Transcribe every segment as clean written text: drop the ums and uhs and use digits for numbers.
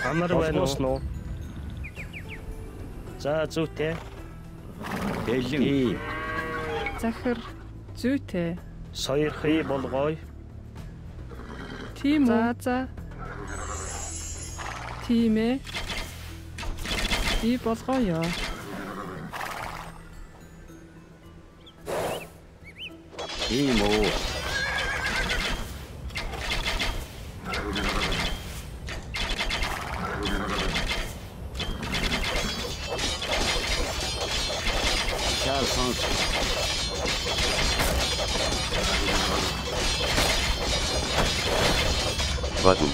Амар байна уу? За зүйтэй. Бэлэн. Захир зүйтэй. Сойрхий болгоё. Тийм үү? За. Тийм ээ. Би болгоё. Тийм үү. Button.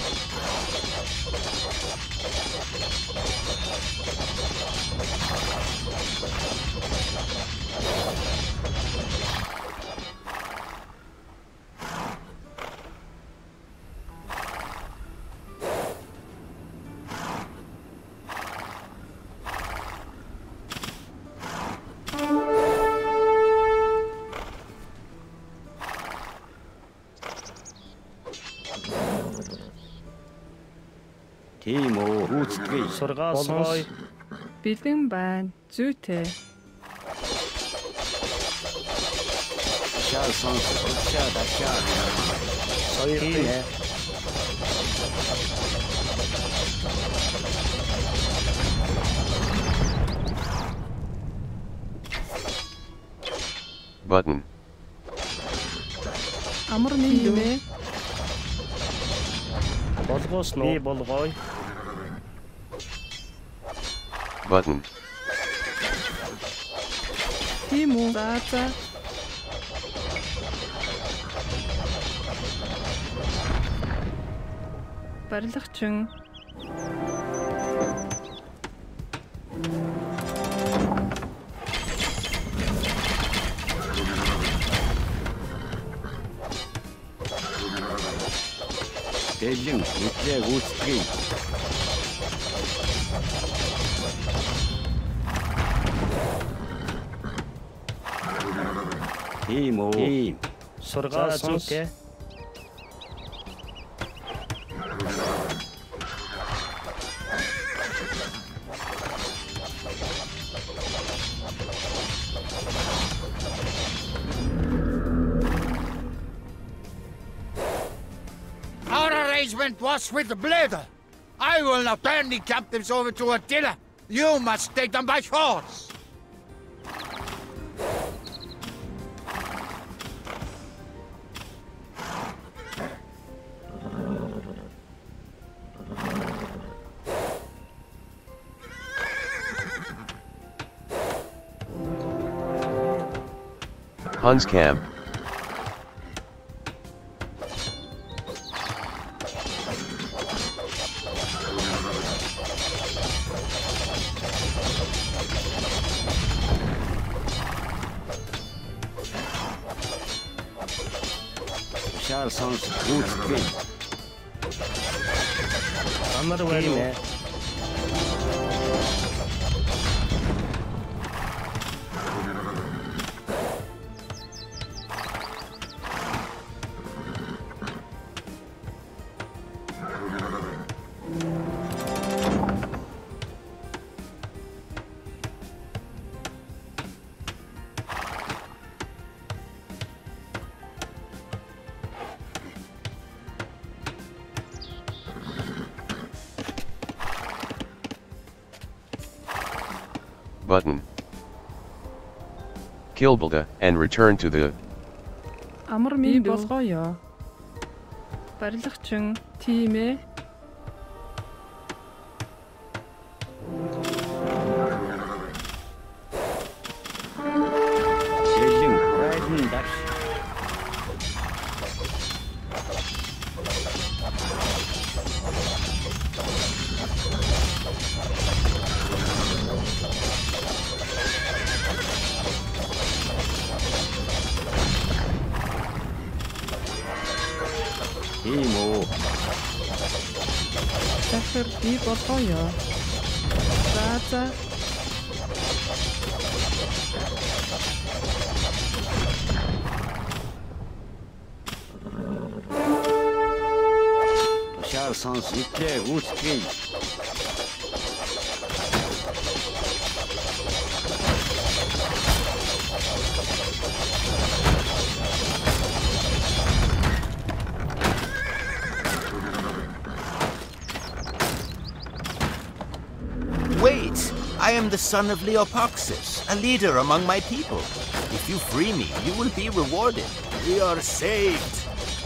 Тийм үү. Гүйцэтгэе. Сургаалгоё. Бэлэн байна. Зүйтэй. Шал сонс. Дашаа. Сойрхий. Button. Амар тийм ээ. Болгоосноо. Би болгоё. Button. Тийм үү? За. Барилгачин. Бэлэн. Нүдлээ гүйцэтгэе. Тийм үү. Тийм. Сургаал зүйтэй. Our arrangement was with the Blader. I will not turn the captives over to Attila. You must take them by force. Hun's camp. Шал сонс. Гүйцэтгэе. Амар байна. Button. Kill Balda and return to the. Амар минь болгоё. Барилгачин. Тийм ээ. Бэлэн. Райден даш. Тийм үү. Захир би болгоё. За. Шал сонс. Нүдлээ гүйцэтгэе. I am the son of Leopoxus, a leader among my people. If you free me, you will be rewarded. We are saved.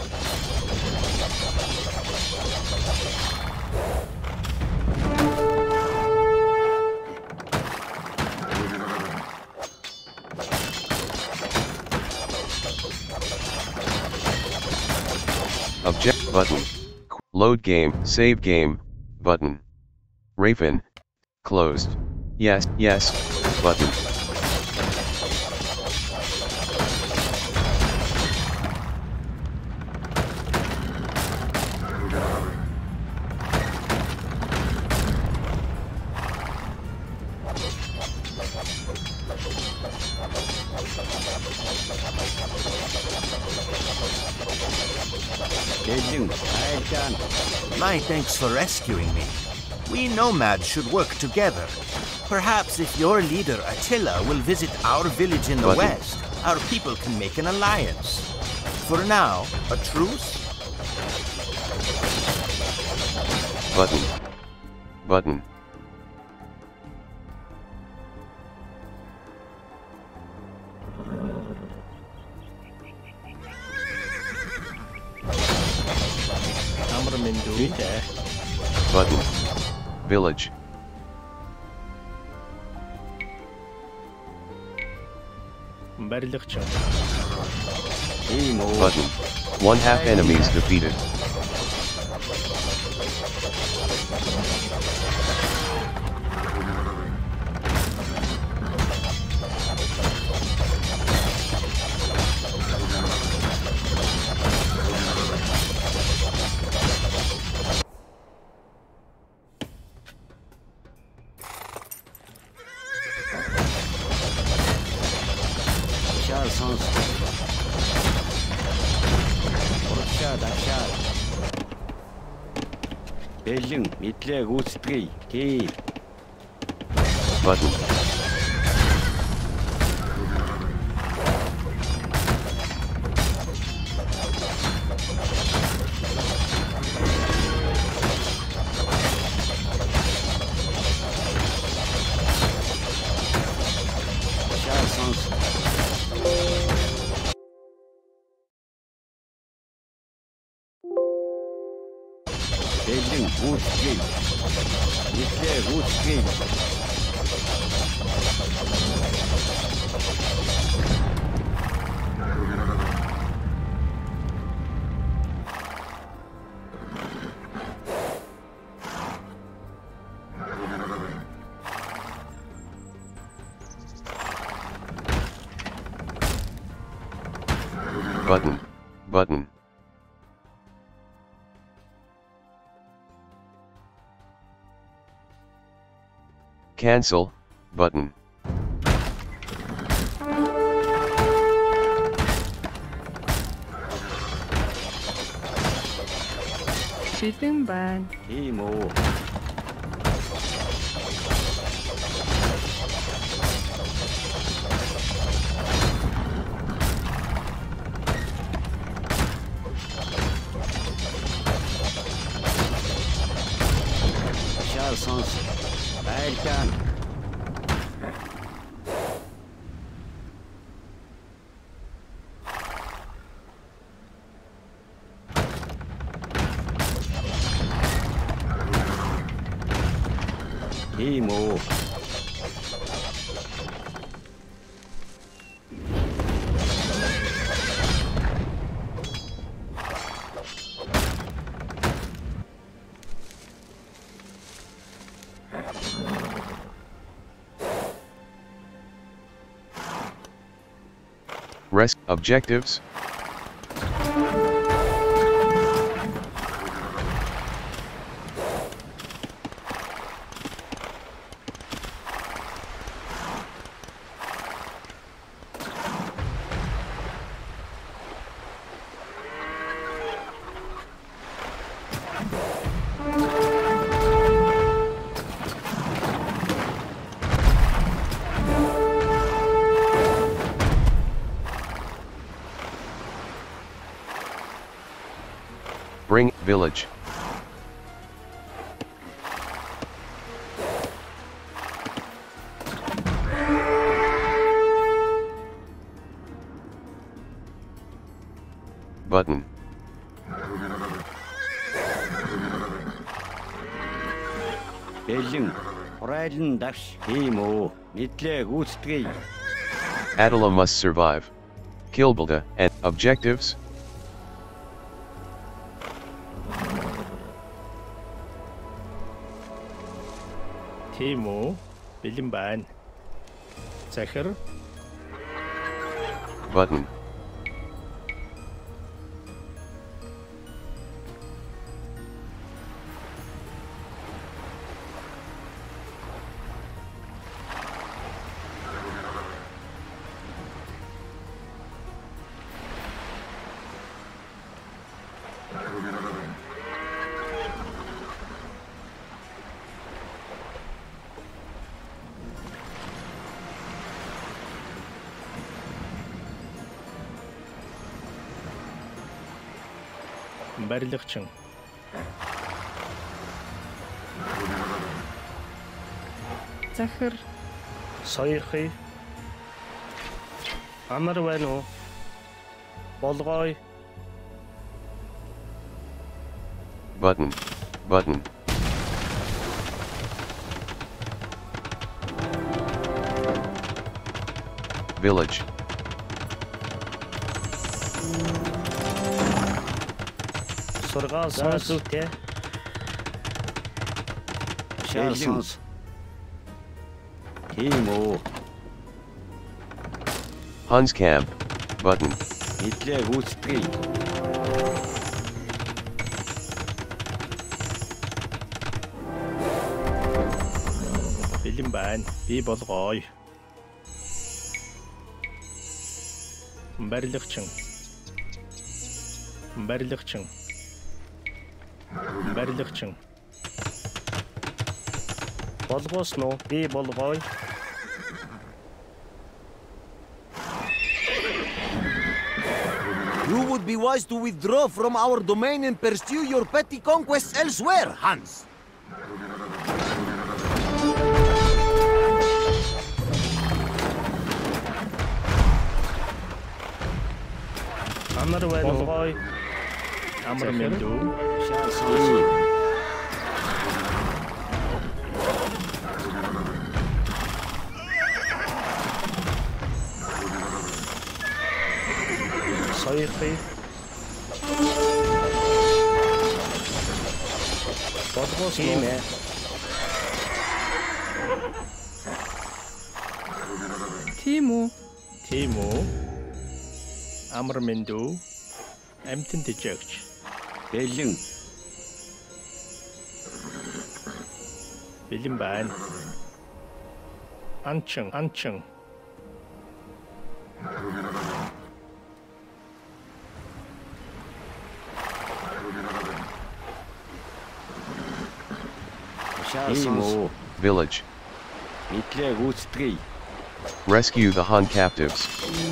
Object button. Load game, save game, button. Raven. Closed. Yes, yes, button. My thanks for rescuing me. We nomads should work together. Perhaps if your leader Attila will visit our village in the Button. west, our people can make an alliance. For now, a truce? Button. Button. Амар минь дүүтэй. Button. Village. Барилгач. Button. 1/2 enemies defeated. Бэлэн мэдлэг гүйцэтгэе. Тий. Button. Бэлэн гүйцэтгэе. Мэдлэг гүйцэтгэе. Button. Button. Cancel, button. Бэлэн байна. Тийм үү. Шал сонс. Байлган. Тийм үү. Rest objectives. Bring village. button. Бэлэн хурайлан давш тийм үү. Нийтлээ гүйцэтгэе. Attila must survive. Kilbalda and objectives. Тийм үү? Бэлэн байна. Захир. Button. Барилгачин. Захир. Соёрхий. Амар байна уу? Болгоё. Button. Button. Village. Сургаал сонс үтэй. Бэлэн. Тийм үү. Hun's camp. Button. Нийтлээ гүйцэтгэе. Бэлэн байна. Би болгоё. Барилгачин. Барилгачин. Барилгачин. Болгоосон уу? Би болгоё. You would be wise to withdraw from our domain and pursue your petty conquests elsewhere, Hans. Амар байна уу? Болгоё. Амар мэндүү. Соёрхий. Болгоосон уу? Тийм үү? Тийм үү? Амар мэндүү. Амтэн тэжээгч. Бэлэн. Бэлэн байна. Анчин. Тийм үү. Village. Нийтлээ гүйцэтгэе. Rescue the Hun captives.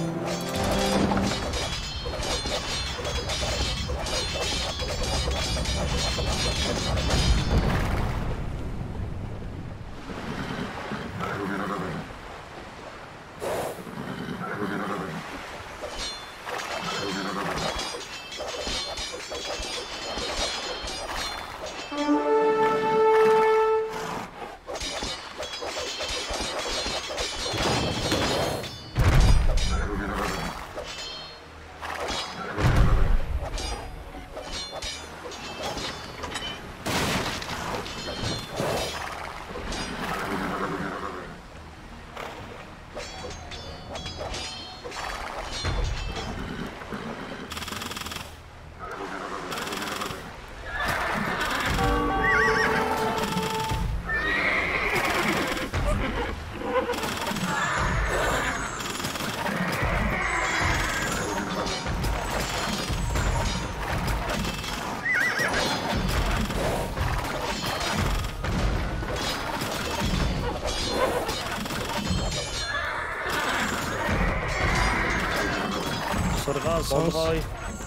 Сургаал болгоё.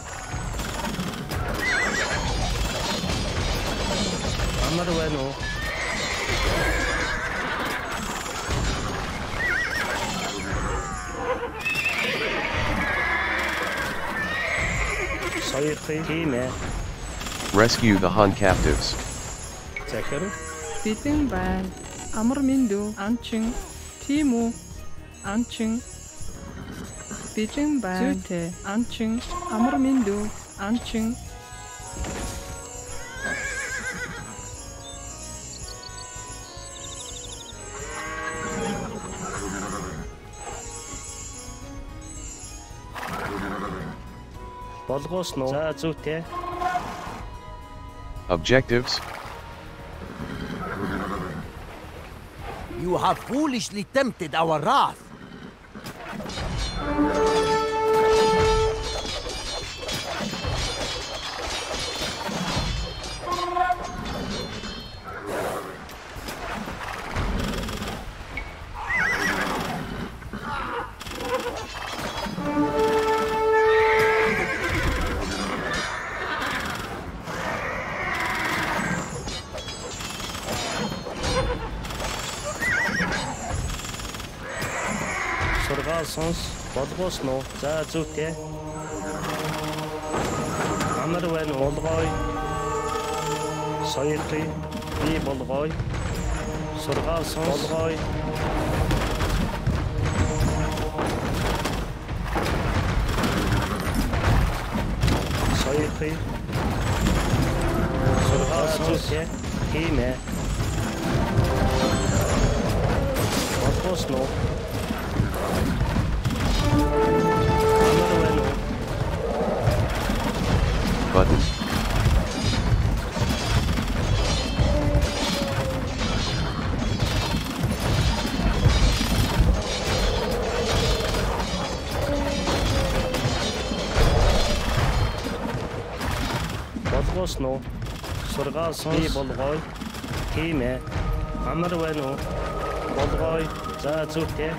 Амар байна уу? Соёрхий тийм ээ. Rescue the Han captives. Захир Бидэн байна. Амар миндүү. Анчин. Тийм үү? Анчин. Бидэн байна. Зүйтэй. Анчин. Амар миндүү. Анчин. болгоосноо. За зүйтэй. Objectives. You have foolishly tempted our wrath. Сургаал сонс. Болгоосноо. За зүйтэй. Амар байна уу? Болгоё. Соёрхий. Би болгоё. Сургаал сонс. Болгоё. Соёрхий. Сургаал сонс. Тийм ээ. Болгоосноо. Button. Болгоосноо. Сургаал сонс. Би болгоё. Тийм ээ. Амар байна уу? Болгоё. За зүйтэй.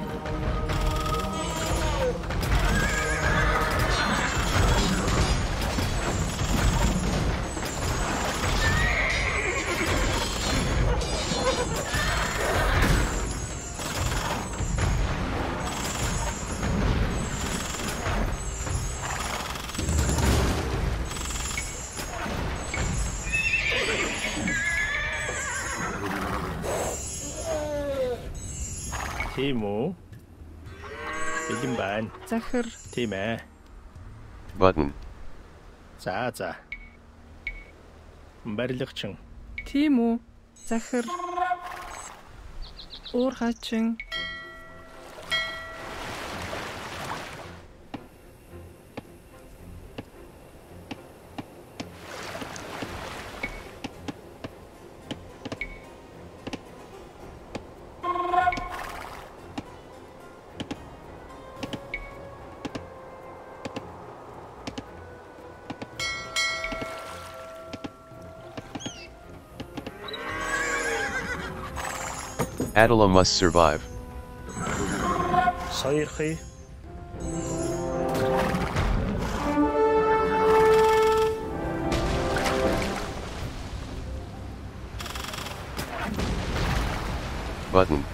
Тийм үү? Бэлэн байна. Захир. Тийм ээ. Button. За. Барилгачин. Тийм үү? Захир. Уур хачин. Attila must survive. Соёрхий. Button.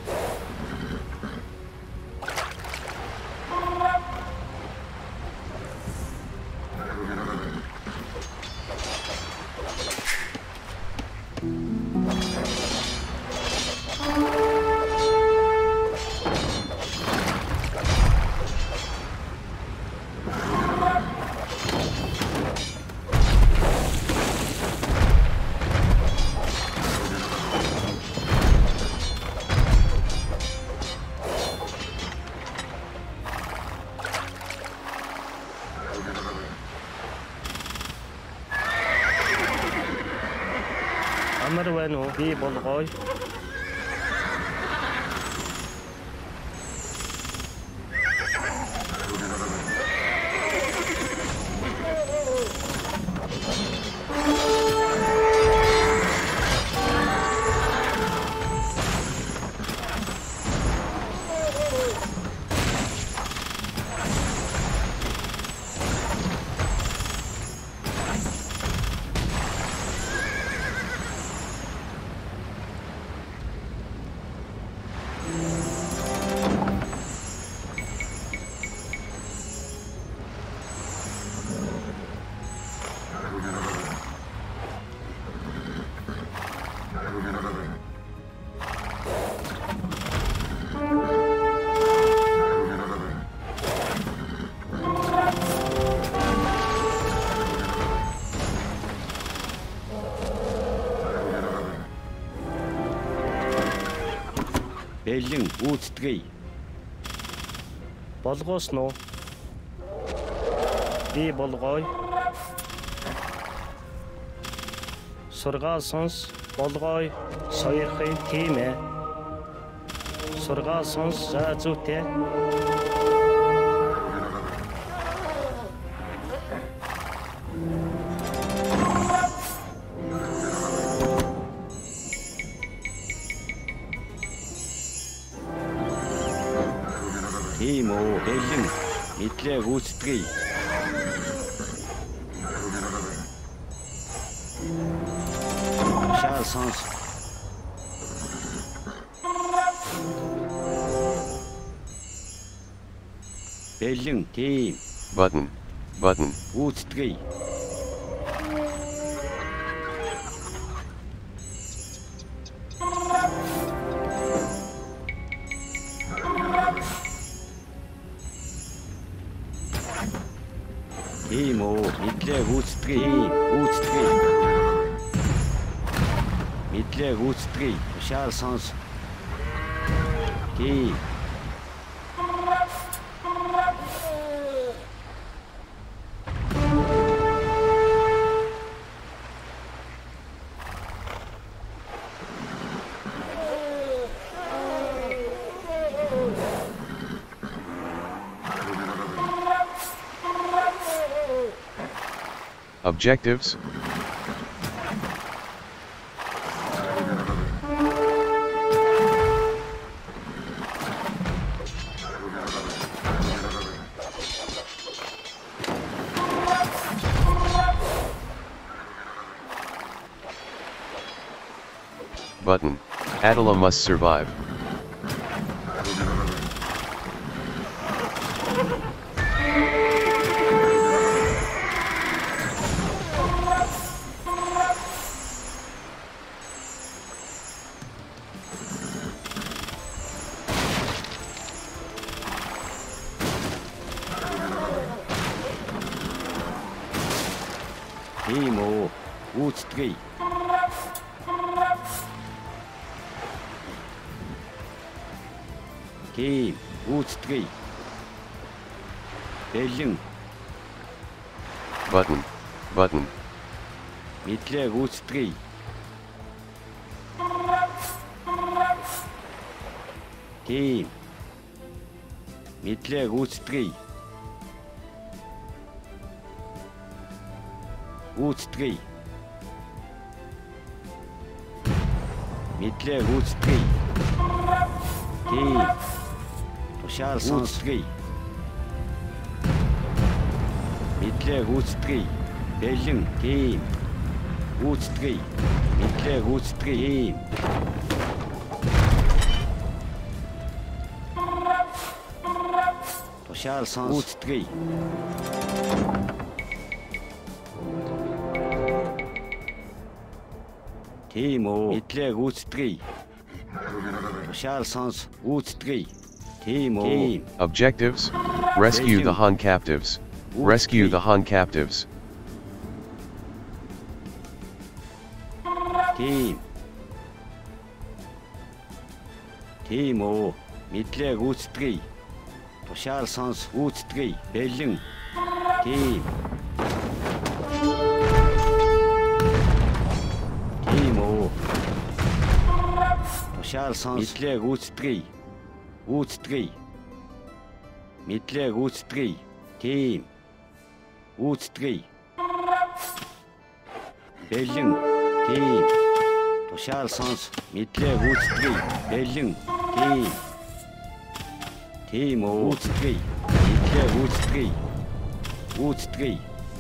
Амар байна уу? Би болгоё. бэлэн гүйцэтгэе. Болгоосноо. Би болгоё. Сургаал сонс болгоё. Сойрхын тийм ээ. Сургаал сонс за зүйтэй. Тийм үү, бэлэн мэдлээ гүйцэтгэе. Шаал сонс. Бэлэн тийм Button. Button. гүйцэтгэе. Тийм үү, мэдлээ гүйцэтгэе. Гүйцэтгэе. Мэдлээ гүйцэтгэе. Шаал сонс. Тийм. Objectives. Button. Attila must survive. Тийм үү, гүйцэтгэе. Тийм, гүйцэтгэе. Бэлэн Button. Button. мэдлээ гүйцэтгэе. Тийм. Мэдлээ гүйцэтгэе. Гүйцэтгэе. Мэдлээ гүйцэтгэе. Тийм. Тушаал сонсгоё. Мэдлээ гүйцэтгэе. Бэлэн тийм. Гүйцэтгэе. Мэдлээ гүйцэтгэе. Тушаал сонс гүйцэтгэе. Тийм үү. Мэдлээ гүйцэтгэе. Тушаал сонс гүйцэтгэе. Тийм үү. Objectives. Rescue the Han captives. Rescue the Han captives. Тийм. Тийм үү. Мэдлээ гүйцэтгэе. Тушаал сонс гүйцэтгэе. Бэлэн. Тийм. Тийм үү. Тушаал сонс мэдлээ гүйцэтгэе. Гүйцэтгэе. Мэдлээ гүйцэтгэе. Тийм. Гүйцэтгэе. Бэлэн. Тийм. Тушаал сонс мэдлээ гүйцэтгэе. Бэлэн. Тийм. Тийм үү. Гүйцэтгэе. Мэдлээ гүйцэтгэе. Гүйцэтгэе.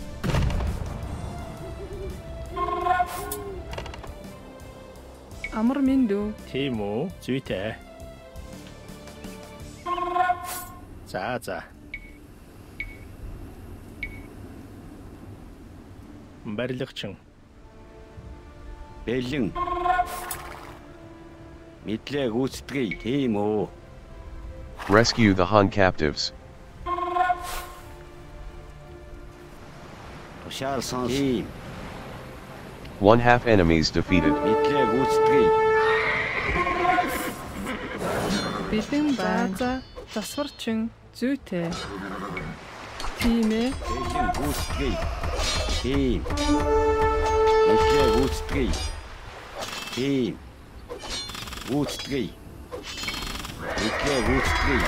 Амар минь дүү. Тийм үү? Зүйтэй. За. Барилгачин. Бэлэн. Мэдлээ гүйцэтгэе. Тийм үү. Rescue the Han captives. Тушаал сонс. Тийм. 1/2 enemies defeated. Мэдлээ гүйцэтгэе. Бэлэн байна. Засварчин зүйтэй. Тийм ээ. Бэлэн гүйцэтгэе. Тийм. Мэдлээ гүйцэтгэе. Тийм. Гүйцэтгэе. Мэдлээ гүйцэтгэе.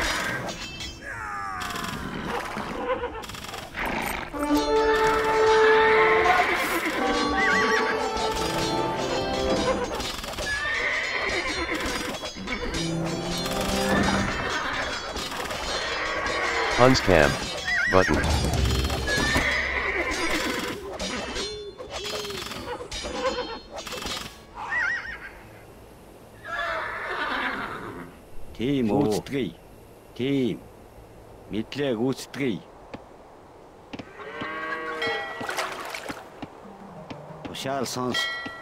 Huns Camp. Button. Тийм гүйцэтгэе. Тийм. Мэдлээ гүйцэтгэе. Тушаал сонс.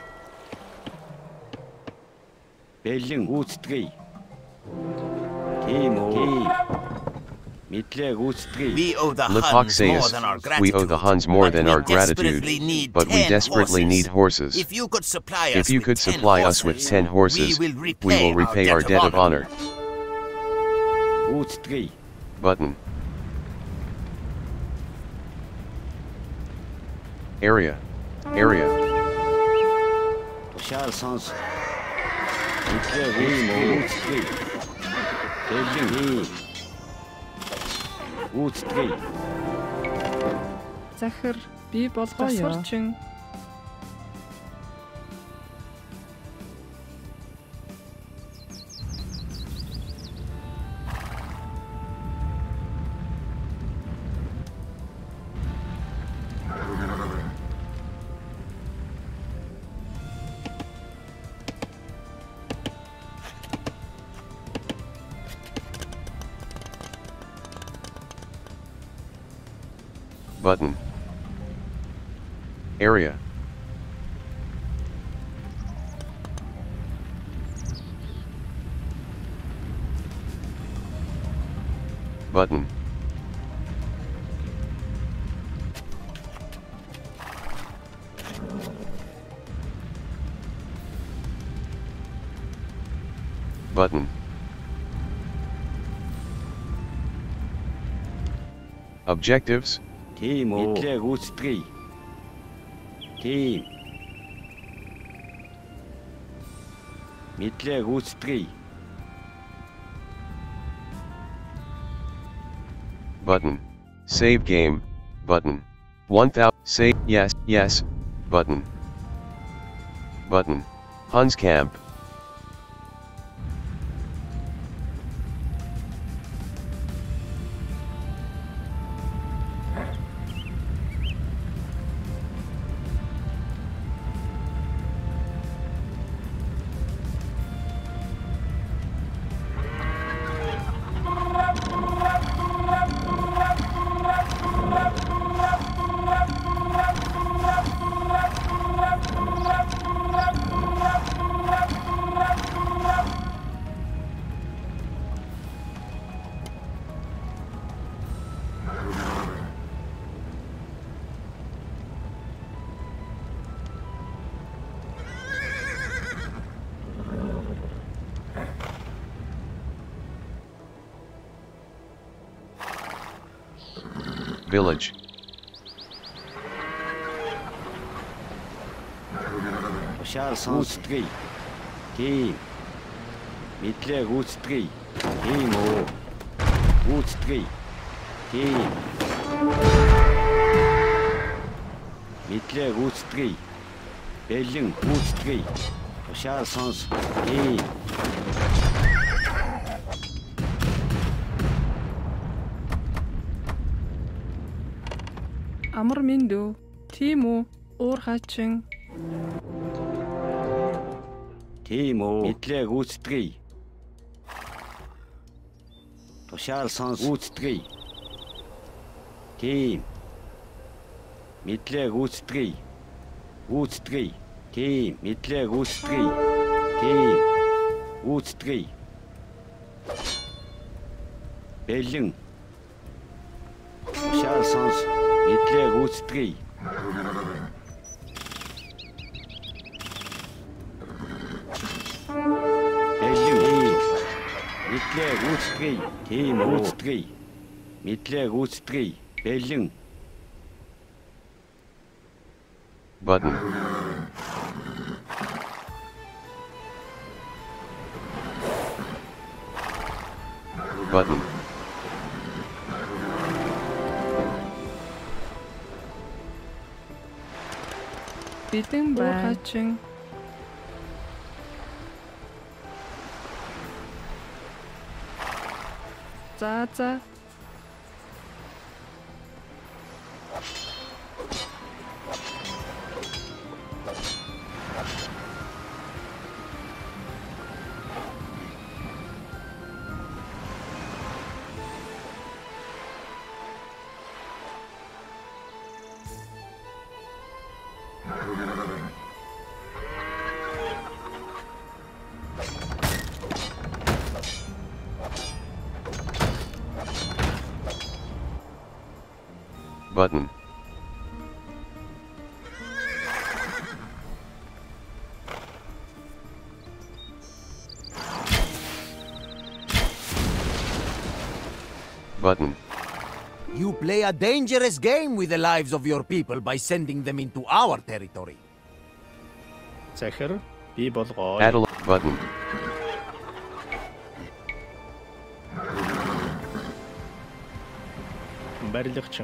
Бэлэн гүйцэтгэе. Тийм үү. Мэдлээ гүйцэтгэе. We owe the Lepok Huns more says, than our we owe the Huns more than our gratitude, but we desperately need horses. If you could supply If you could supply us with 10 horses, we will repay our debt of honor. Гүйцэтгэе. Button. Area. Area. Тушаал сонс. Мэдлээ гүйцэтгэе. Бэлэн гүйцэтгэе. Захир би болгоё. Засварчин. Button. Area. Button. Button. Objectives. Тийм үү. Мэдлээ гүйцэтгэе. Тийм. Мэдлээ гүйцэтгэе. Button. Save game. Button. 1000. Save. Yes. Yes. Button. Button. Huns Camp. Village. Тушаал сонсдгий. Тийм. Мэдлээ гүйцэтгэе. Тийм үү. Гүйцэтгэе. Тийм. Мэдлээ гүйцэтгэе. Бэлэн гүйцэтгэе. Тушаал сонс. Тийм. Амар миндүү. Тийм үү? Уур хаачин. Тийм үү. Мэдлээ гүйцэтгэе. Тушаал сонс гүйцэтгэе. Тийм. Мэдлээ гүйцэтгэе. Гүйцэтгэе. Тийм. Мэдлээ гүйцэтгэе. Тийм. Гүйцэтгэе. Бэлэн. Тушаал сонс мэдлээ гүйцэтгэе. Бэлэн. Мэдлээ гүйцэтгэе. Тийм гүйцэтгэе. Мэдлээ гүйцэтгэе. Бэлэн. Button. Button. Бидэн баачин. За. Button. Button. You play a dangerous game with the lives of your people by sending them into our territory. Захир би болгоо. Adel. Button. Барилгачин.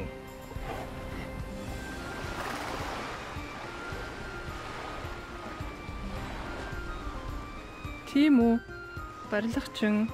Тийм үү? Барилгачин.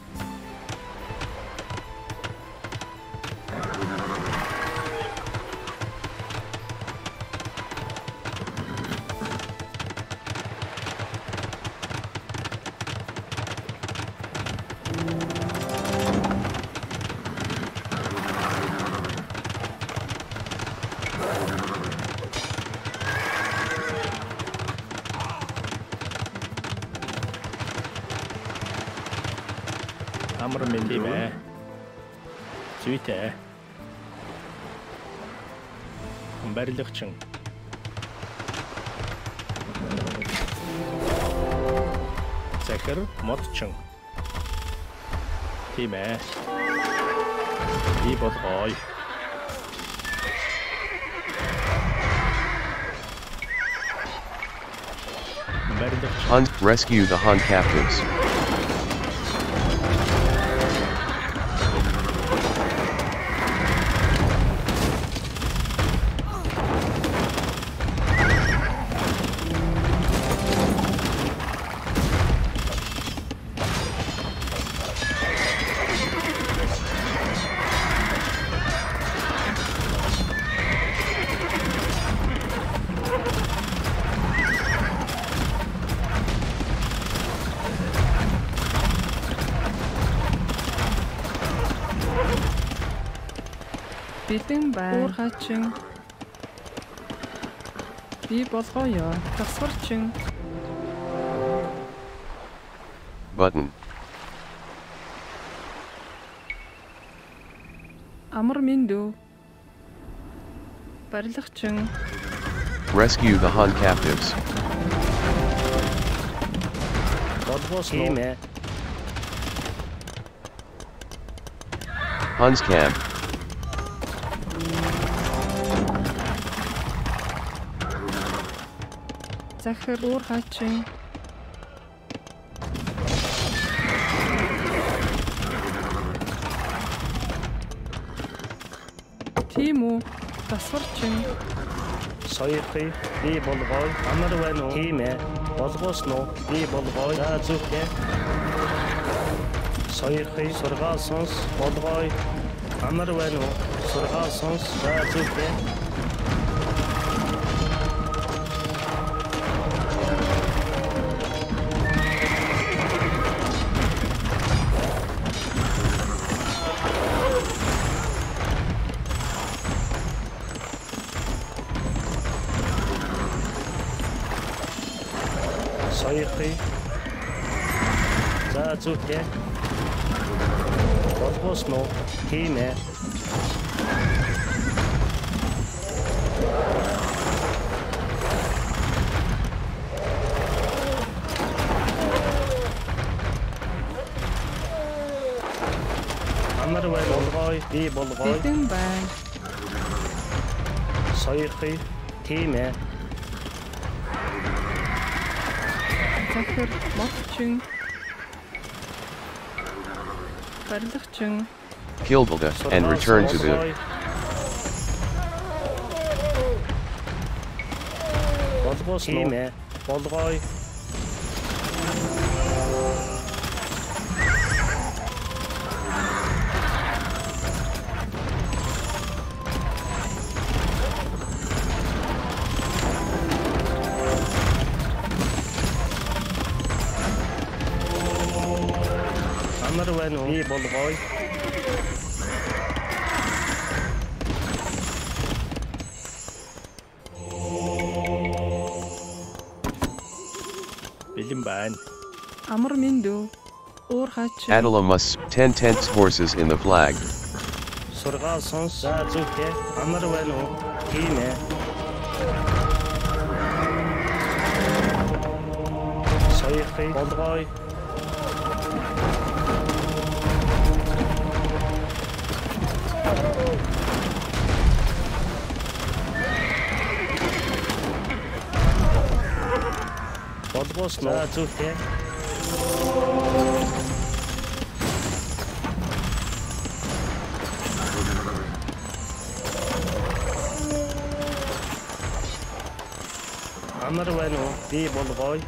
Амар мэндий мэ. Зүйтэй. Барилгачин. Захир модчин. Тийм ээ. Би болгоо. Hunt. Rescue the Hun captives. Бидэн уурхайчин. Би болгоё. Тасгарчин. Button. Амар миндүү. Барилгачин. Rescue the Hun captives. Болгоос тийм ээ. Hun's camp. Захир уурхайчин. Тийм үү? Тасгарчин. Соёрхий би болгоо. Амар байна уу? Тийм ээ. Болгоосноо би болгоо. За зүгтээ. Соёрхий сургаал сонс болгоо. Амар байна уу? Сургаал сонс. За зүгтээ. Соёрхий. За зүгтээ. Болгоосноо тийм ээ. Амар байна уу? Болгоё. Би болгоё. Бэлэн байна. Соёрхий. Тийм ээ. Захир модчин. Барилгачин. Kilbuga, and return to the Болгоос тийм ээ. Болгоё. Амар байна уу? Би болгоё. Бэлэн байна. Амар миндүү. Уур хачин. Adalamus, 10 tenths horses in the flag. Сургаал сонс. За зүгтээ. Амар байна уу? Тийм ээ. Соёрхий. Болгоё. Болгоос за зүгтээ. Амар байна уу? Би болгоё.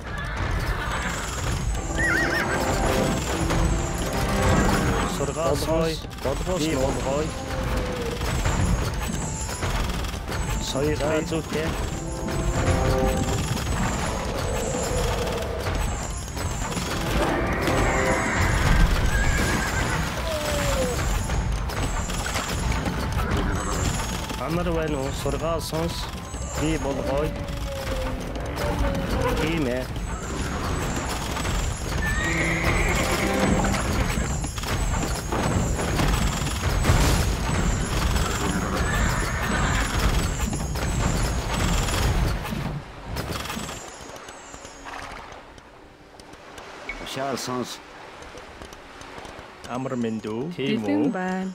Сургаал сонс. Болгоос болгоё. Соёрхий зүгтээ. Амар байна уу? Сургаал сонс. Би болгоё. Тийм ээ. Шаарсонс. Амар миндүү. Тийм Бэлэн үү? байна.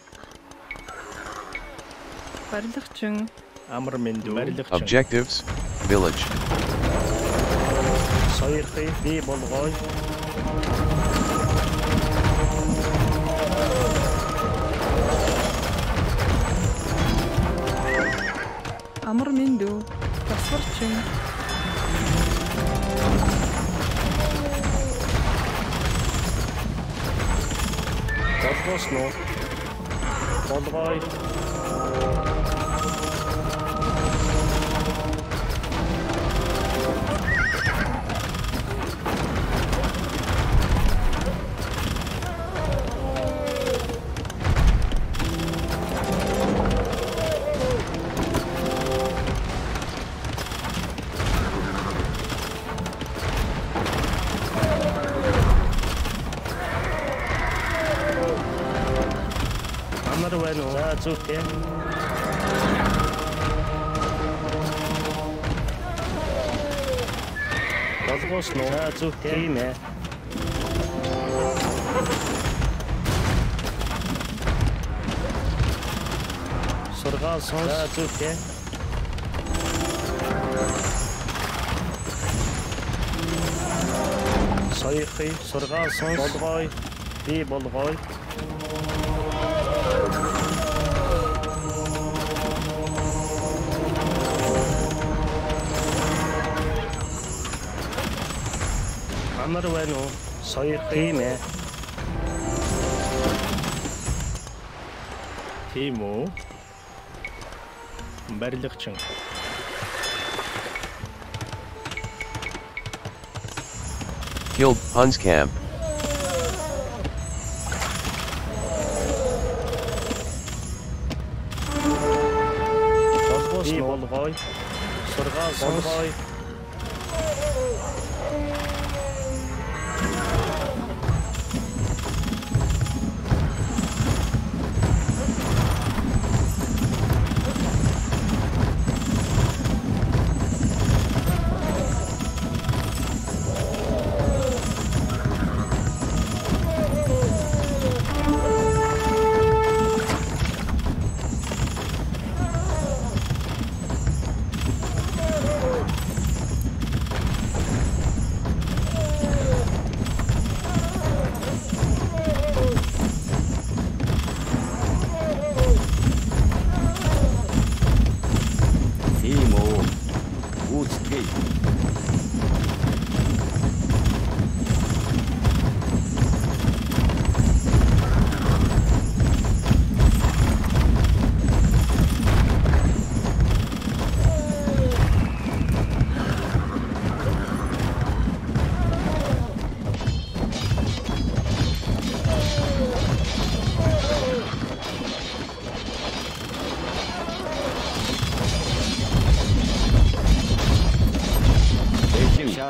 Барилгачин. Амар миндүү. Барилгачин. Objectives, village. Соёрхий. Би болгоё. Амар миндүү. Тасгарчин. Болгоос нуу. Болгоё. Амар байна уу? За зүгтээ. Болгоос нуу. За зүгтээ. Тийм ээ. Сургаал сонс. За зүгтээ. Соёрхий. Сургаал сонс. Болгоё. Би болгоё. Амар байна уу? Соёрхий. Тийм ээ. Тийм үү? Барилгачин. Killed, Huns camp. Болгоос болгоё. Сургаал болгоё.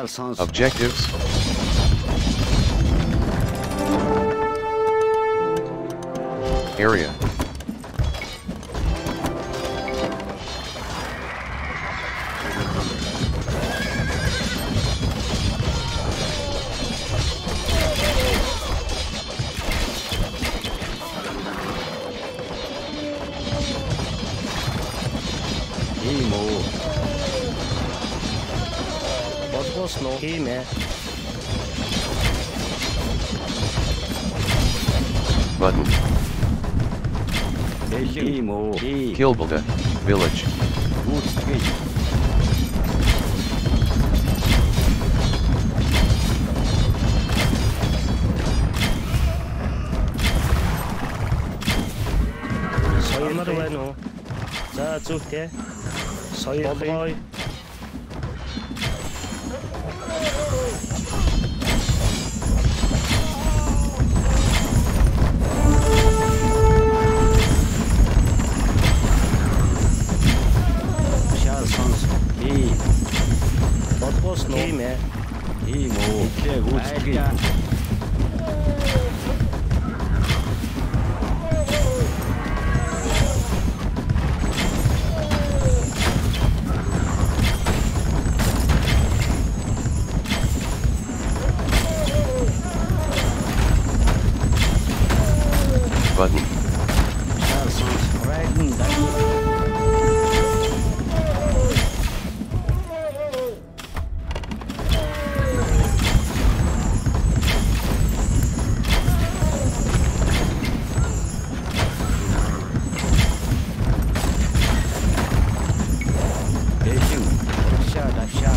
Şalsans. Objectives. Area. Timo. Bodgosno. Time. Button. Timo. Kilbalda. Village. Woodstreet. Soymar bueno. 자, 쭉게. bolg'oy. Şalsans. Bodgosno. Time. Timo. Nitle Woodstreet. Button. Şalsans. Raiden. Beijing. Aşağı.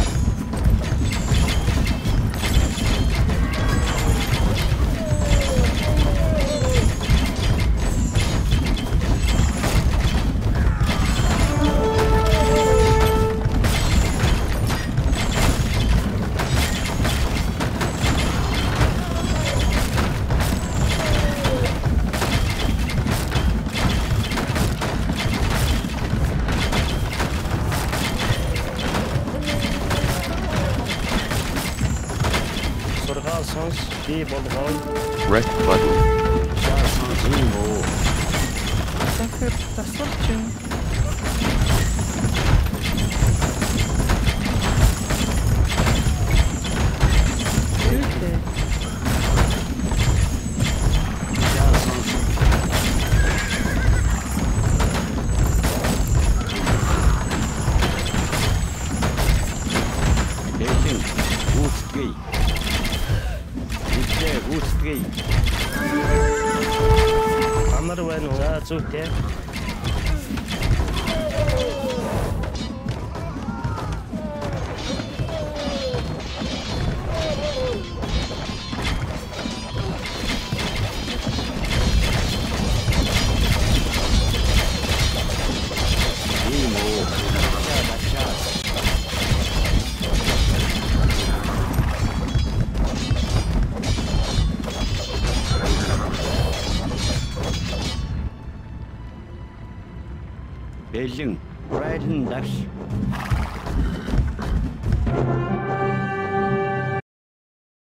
Surg'alsons. bolg'oy. Rest button. Şalsans. Timo. Захэр тасалчин. Ülke. Şalsans. Beijing. Woodstreet. Nitle Woodstreet. Hamar bueno. 자, 쭉게. Timo. Aşağı. Beijing. Raiden.